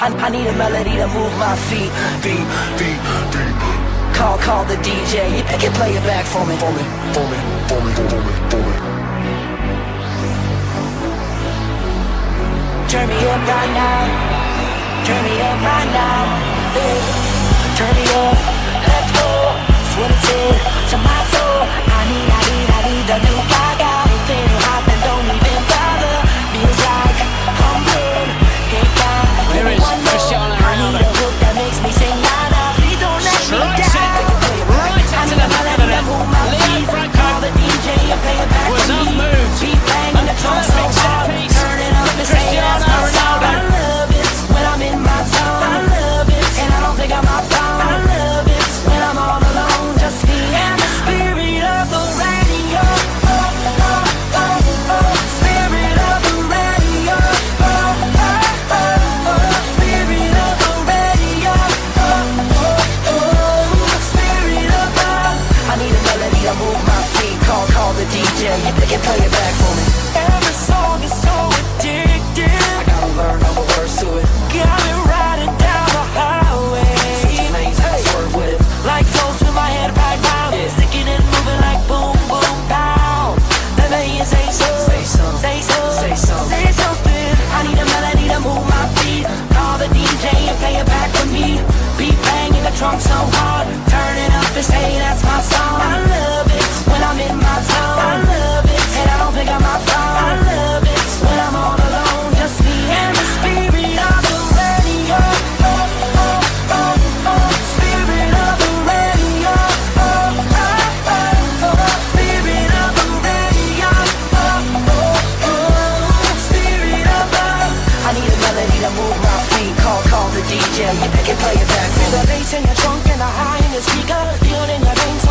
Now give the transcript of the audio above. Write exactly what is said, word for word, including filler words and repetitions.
I, I need a melody to move my feet. Feet, feet, feet. Call, call the D J. You can play it back for me. For me, for me, for me, for me, for me. Turn me up right now. Turn me up right now. Hey. Turn me up. Let's go. That's what it said to my soul. I need, I need, I need the new gaga. Feeling hot and don't even bother. Feels like I'm good. Ain't got There is Cristiano Ronaldo. I need a hook that makes me sing la la. Please don't let me Strikes down. it right into the melody. Leo Franco Call the D J and play it back was to me. unmoved. Beat banging the drum so Perfect set hard. piece. Turn it up and say that's Cristiano my song. Ronaldo. I love it when I'm in my zone. I love it and I don't think I'm off phone. I love it when I'm all alone, just me and the spirit of the radio. Oh, oh, oh, oh, spirit of the radio. Oh, oh, oh, oh, spirit of the radio. Oh, oh, oh, spirit of the. I need a melody to move my feet. Call, call the D J. You can play it back for me. Every song is so addictive. I gotta learn all the words to it. Got me riding down the highway. Such amazing hey. Swerve with it. Like flows through my head right now. Yeah. Sticking and moving like boom, boom, pow. Let me hear you say so. Say so. Say so. Say so. Say something. I need a melody to move my feet. Call the D J and play it back for me. Beat banging the trunk so hard. Turn it up and say that's my song. I love it when I'm in my zone. I love it and I don't think I'm off phone. I love it when I'm all alone, just me and the spirit of the radio. Oh, oh, oh, oh, spirit of the radio. Oh, oh, oh, oh, spirit of the radio. Oh, oh, oh, spirit of the. I need a melody to move my feet. Call, call the D J. You can play it back. Feel the bass in your trunk and the high in your speakers. Feel it in your veins.